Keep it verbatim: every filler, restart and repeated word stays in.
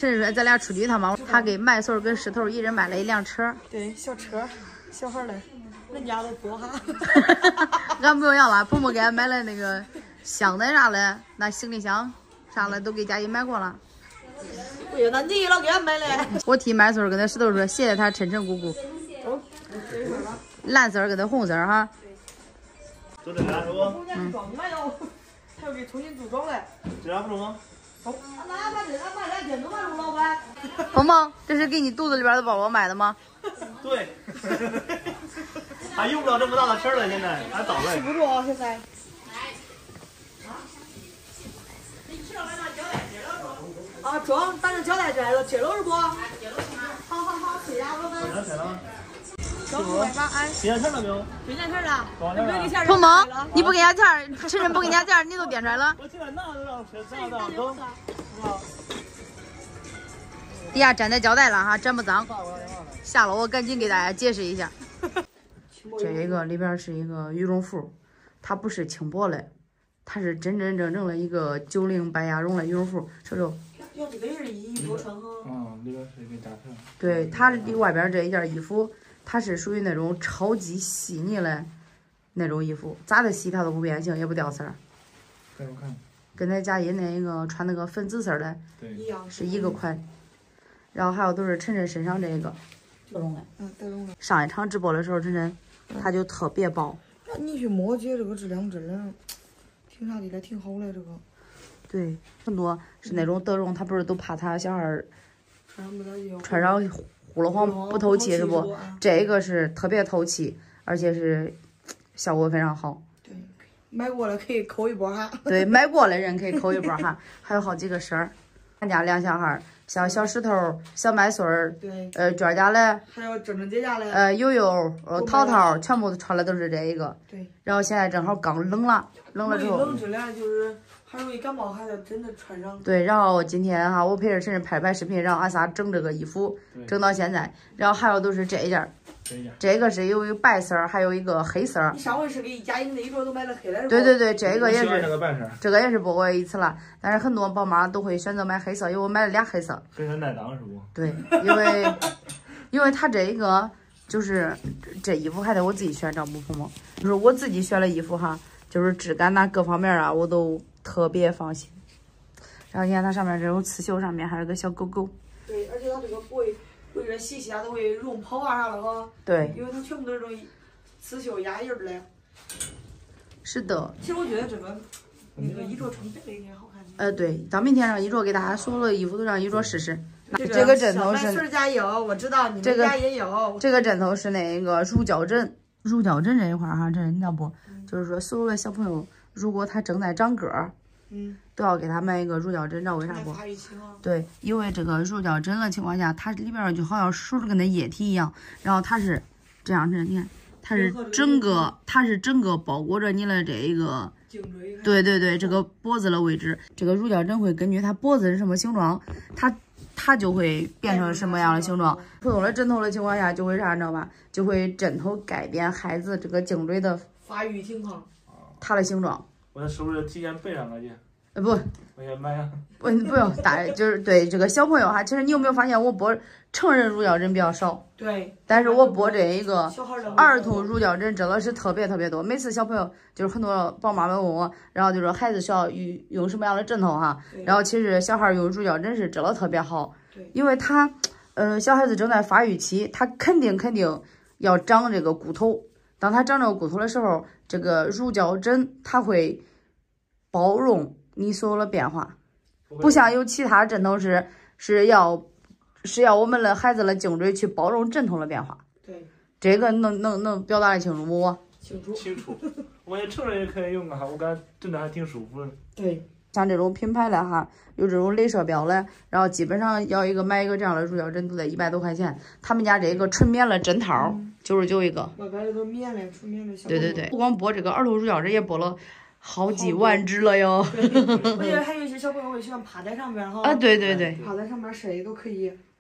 甚至说咱俩出去一趟嘛，他给麦穗跟石头一人买了一辆车。 对，小车，小孩的，人家都多哈。 俺不用要了，婆婆给俺买了那个箱子啥的，那行李箱啥的都给佳怡买过了。 哎呀，那你老给俺买嘞。 我替麦穗跟他石头说，谢谢他晨晨姑姑。 哦， 蓝色跟他红色哈。 就这俩是不？ 嗯。还要给重新组装嘞。 这俩不中吗？ 哦，俺妈把这俺妈两件都买了，老板。 萌萌，这是给你肚子里边的宝宝买的吗？ 对。还用不了这么大的气儿了，现在还早嘞。 吃不住啊，现在。啊，装，打成胶带进来了，接了是不？好好好，谢谢老板。 接了。 小五百八，哎。 给钱了没有？ 给钱了。没给钱。 萌萌，你不给人家钱，晨晨不给人家钱，你都点出来了。 我进来拿着让车上上走。 底下粘的胶带了哈，粘不脏。下了我赶紧给大家解释一下。这个里边是一个羽绒服，它不是轻薄的，它是真真正正的一个九零白鸭绒的羽绒服。瞅瞅。 要这个也是衣服穿哈。 嗯，里边是一个夹克。 对，它外边这一件衣服，它是属于那种超级细腻的那种衣服，咋的洗它都不变形，也不掉色儿。 给我看。 跟咱佳怡那个穿那个粉紫色的， 一样， 是一个款。然后还有都是晨晨身上这个德绒的， 嗯，德绒的。 上一场直播的时候，晨晨它就特别薄。 那你去摸姐这个质量真的挺啥的了，挺好的这个。 对，很多是那种德绒，他不是都怕他小孩穿上呼噜慌不透气是不？这个是特别透气，而且是效果非常好。 对，买过了可以扣一波哈。 对，买过的人可以扣一波哈，还有好几个色儿。俺家两小孩，像小石头、小麦穗儿， 对， 呃，娟家嘞， 还有正正姐家嘞， 呃，悠悠、呃，淘淘，全部穿的都是这一个。 对。 然后现在正好刚冷了，冷了之后。 冷着了就是。还容易感冒，还得真的穿上。 对，然后今天哈，我陪着晨晨拍拍视频，让俺仨整这个衣服，整到现在。然后还有都是这一件，这个是有一个白色，还有一个黑色。 你上回是给佳音那一桌都买了黑的。 对对对，这个也是， 这个也是播过一次了。但是很多宝妈都会选择买黑色，因为我买了俩黑色。 黑色耐当是不？ 对，因为因为它这一个就是这衣服还得我自己选，找不朋友，就是我自己选了衣服哈，就是质感呐各方面啊我都。特别放心，然后你看它上面这种刺绣，上面还有个小狗狗。 对，而且它这个不会为了洗洗啊，都会绒泡啊啥的哈。 对， 因为它全部都是这种刺绣压印的。 是的。 其实我觉得这个那个衣着穿这个应该好看。 呃，对，到明天让衣着给大家所有的衣服都让衣着试试。 这这个枕头是。 小家有，我知道你们家也有。 这个枕头是那个乳胶枕，乳胶枕这一块哈，这你知道不？嗯、就是说所有的小朋友。如果他正在长个儿， 嗯， 都要给他买一个乳胶枕，知道为啥不？对，因为这个乳胶枕的情况下，它里边就好像属着跟那液体一样，然后它是这样子，你看，它是整个，它是整个包裹着你的这一个，对对对，这个脖子的位置，这个乳胶枕会根据它脖子是什么形状，它它就会变成什么样的形状。普通的枕头的情况下，就会啥，你知道吧？就会枕头改变孩子这个颈椎的发育情况。 它的形状， 我是不是提前备上个去？ 呃不， 我先买上。 不不用打，就是对这个小朋友哈，其实你有没有发现我播成人乳胶枕比较少？ 对。 但是我播这一个儿童乳胶枕真的是特别特别多。每次小朋友就是很多宝妈们问我，然后就说孩子需要用用什么样的枕头哈？然后其实小孩用乳胶枕是真的特别好，因为他，呃，小孩子正在发育期，他肯定肯定要长这个骨头。当他长这个骨头的时候，这个乳胶枕它会包容你所有的变化，不像有其他枕头是是要是要我们的孩子的颈椎去包容枕头的变化。 对， 这个能能能表达的清楚不？ 清楚， 清楚。我感觉成人也可以用啊，我感觉真的还挺舒服的。 对， 像这种品牌的哈，有这种镭射标的，然后基本上要一个买一个这样的乳胶枕都得一百多块钱。他们家这个纯棉的枕套九十九一个。 我感觉都棉的，纯棉的。 对对对，不光播这个儿童乳胶枕，也播了好几万只了哟。 我觉得还有一些小朋友会喜欢趴在上边哈。 啊，对对对， 趴在上面睡都可以。